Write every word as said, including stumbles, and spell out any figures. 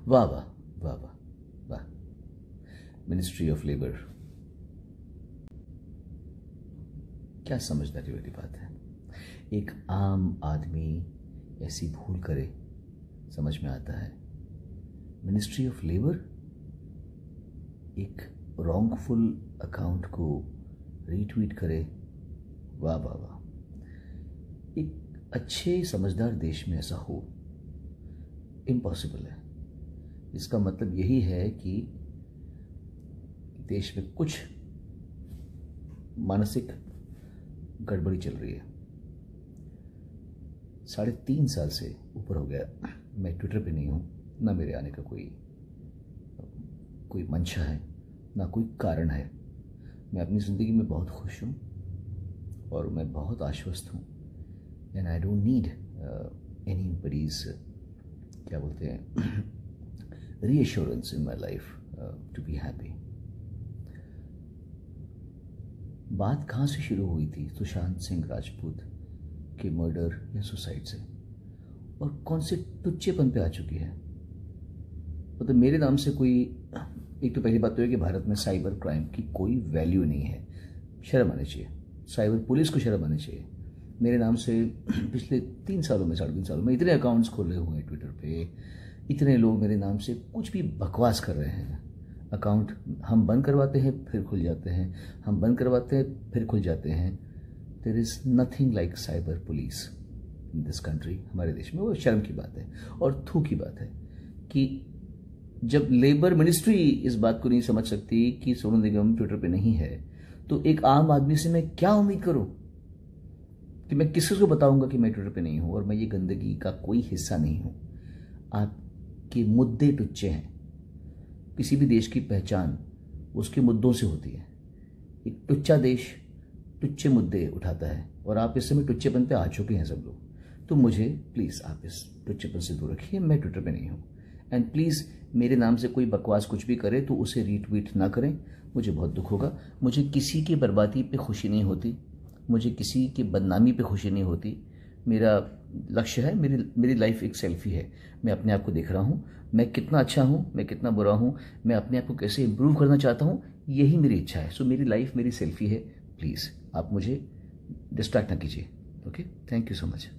वाह वाह वाह वाह वाह। मिनिस्ट्री ऑफ लेबर, क्या समझदारी वाली बात है। एक आम आदमी ऐसी भूल करे, समझ में आता है। मिनिस्ट्री ऑफ लेबर एक रॉन्गफुल अकाउंट को रीट्वीट करे, वाह वाह वाह। एक अच्छे समझदार देश में ऐसा हो इम्पॉसिबल है। इसका मतलब यही है कि देश में कुछ मानसिक गड़बड़ी चल रही है। साढ़े तीन साल से ऊपर हो गया मैं ट्विटर पे नहीं हूँ, ना मेरे आने का कोई कोई मंशा है, ना कोई कारण है। मैं अपनी ज़िंदगी में बहुत खुश हूँ और मैं बहुत आश्वस्त हूँ। And I don't need anybody's क्या बोलते हैं reassurance in my life to be happy. बात कहाँ से शुरू हुई थी? सुशांत सिंह राजपूत के मर्डर या सुसाइड से, और कौन से टुच्चेपन पे आ चुकी है। मतलब मेरे नाम से कोई, एक तो पहली बात तो है कि भारत में साइबर क्राइम की कोई वैल्यू नहीं है, शर्म आनी चाहिए। साइबर पुलिस को शर्म आनी चाहिए। मेरे नाम से पिछले तीन सालों में, साढ़े तीन सालों में इतने अकाउंट्स खोले हुए हैं ट्विटर पे, इतने लोग मेरे नाम से कुछ भी बकवास कर रहे हैं। अकाउंट हम बंद करवाते हैं फिर खुल जाते हैं, हम बंद करवाते हैं फिर खुल जाते हैं। There is nothing like cyber police in this country, हमारे देश में। वो शर्म की बात है और थू की बात है कि जब लेबर मिनिस्ट्री इस बात को नहीं समझ सकती कि सोनू निगम ट्विटर पे नहीं है, तो एक आम आदमी से मैं क्या उम्मीद करूं कि मैं किसी को बताऊंगा कि मैं ट्विटर पे नहीं हूं और मैं ये गंदगी का कोई हिस्सा नहीं हूं। आपके मुद्दे टुच्चे हैं। किसी भी देश की पहचान उसके मुद्दों से होती है। एक टुच्चा देश टुच्चे मुद्दे उठाता है और आप इस समय टुच्चेपन पे आ चुके हैं सब लोग। तो मुझे प्लीज़ आप इस टुच्चेपन से दूर रखिए। मैं ट्विटर पे नहीं हूँ। एंड प्लीज़ मेरे नाम से कोई बकवास कुछ भी करे तो उसे रीट्वीट ना करें, मुझे बहुत दुख होगा। मुझे किसी की बर्बादी पे खुशी नहीं होती, मुझे किसी की बदनामी पे खुशी नहीं होती। मेरा लक्ष्य है, मेरी मेरी लाइफ एक सेल्फी है। मैं अपने आप को देख रहा हूँ, मैं कितना अच्छा हूँ, मैं कितना बुरा हूँ, मैं अपने आप को कैसे इम्प्रूव करना चाहता हूँ, यही मेरी इच्छा है। सो मेरी लाइफ मेरी सेल्फी है। प्लीज़ आप मुझे डिस्ट्रैक्ट ना कीजिए। Okay, thank you so much.